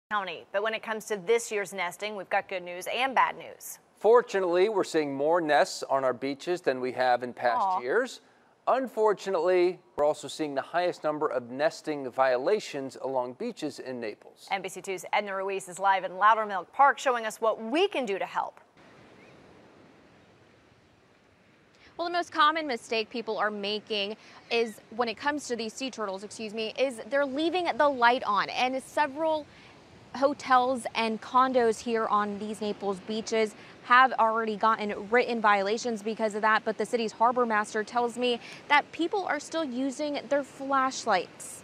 County. But when it comes to this year's nesting, we've got good news and bad news. Fortunately, we're seeing more nests on our beaches than we have in past years. Unfortunately, we're also seeing the highest number of nesting violations along beaches in Naples. NBC2's Edna Ruiz is live in Loudermilk Park showing us what we can do to help. Well, the most common mistake people are making is when it comes to these sea turtles, is they're leaving the light on. And several hotels and condos here on these Naples beaches have already gotten written violations because of that. But the city's harbor master tells me that people are still using their flashlights.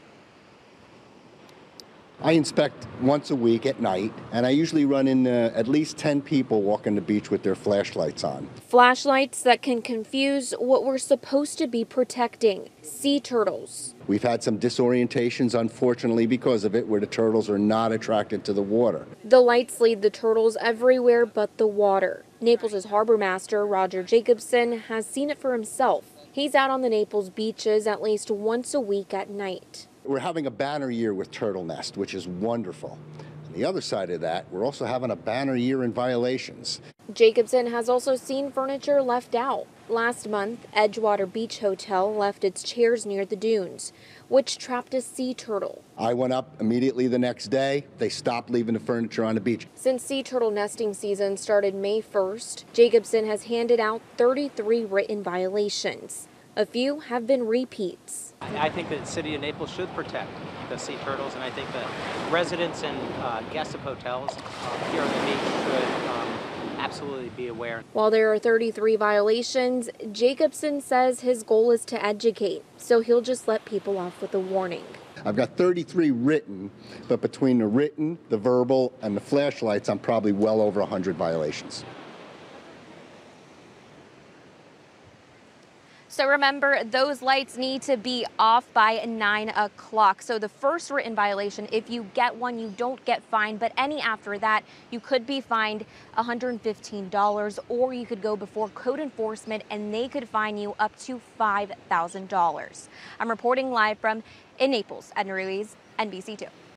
I inspect once a week at night, and I usually run into at least 10 people walking the beach with their flashlights on. Flashlights that can confuse what we're supposed to be protecting, sea turtles. We've had some disorientations, unfortunately, because of it, where the turtles are not attracted to the water. The lights lead the turtles everywhere but the water. Naples' harbor master, Roger Jacobson, has seen it for himself. He's out on the Naples beaches at least once a week at night. We're having a banner year with Turtle Nest, which is wonderful. On the other side of that, we're also having a banner year in violations. Jacobson has also seen furniture left out. Last month, Edgewater Beach Hotel left its chairs near the dunes, which trapped a sea turtle. I went up immediately the next day. They stopped leaving the furniture on the beach. Since sea turtle nesting season started May 1st, Jacobson has handed out 33 written violations. A few have been repeats. I think that the city of Naples should protect the sea turtles, and I think that residents and guests of hotels here on the beach should absolutely be aware. While there are 33 violations, Jacobson says his goal is to educate, so he'll just let people off with a warning. I've got 33 written, but between the written, the verbal, and the flashlights, I'm probably well over 100 violations. So remember, those lights need to be off by 9 o'clock. So the first written violation, if you get one, you don't get fined. But any after that, you could be fined $115, or you could go before code enforcement and they could fine you up to $5,000. I'm reporting live from in Naples, Edna Ruiz, NBC2.